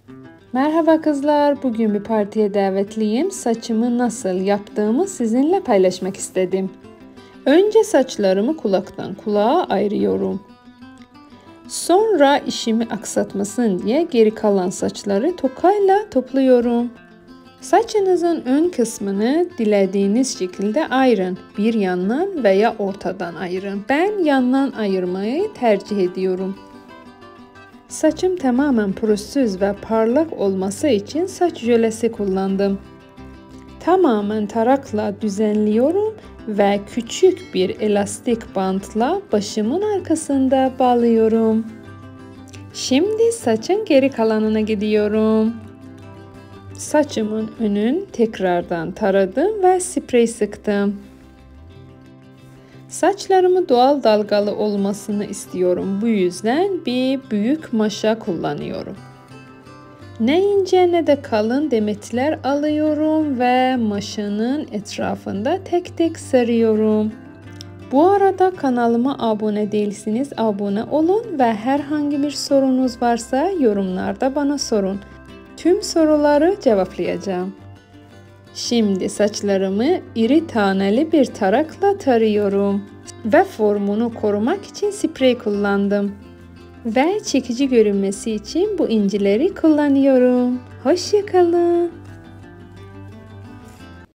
Merhaba kızlar, bugün bir partiye davetliyim. Saçımı nasıl yaptığımı sizinle paylaşmak istedim. Önce saçlarımı kulaktan kulağa ayırıyorum. Sonra işimi aksatmasın diye geri kalan saçları tokayla topluyorum. Saçınızın ön kısmını dilediğiniz şekilde ayırın. Bir yandan veya ortadan ayırın. Ben yandan ayırmayı tercih ediyorum. Saçım tamamen pürüzsüz ve parlak olması için saç jölesi kullandım. Tamamen tarakla düzenliyorum ve küçük bir elastik bantla başımın arkasında bağlıyorum. Şimdi saçın geri kalanına gidiyorum. Saçımın önünü tekrardan taradım ve sprey sıktım. Saçlarımı doğal dalgalı olmasını istiyorum. Bu yüzden bir büyük maşa kullanıyorum. Ne ince ne de kalın demetler alıyorum ve maşanın etrafında tek tek sarıyorum. Bu arada kanalıma abone değilsiniz, abone olun ve herhangi bir sorunuz varsa yorumlarda bana sorun. Tüm soruları cevaplayacağım. Şimdi saçlarımı iri taneli bir tarakla tarıyorum ve formunu korumak için sprey kullandım. Ve çekici görünmesi için bu incileri kullanıyorum. Hoşça kalın.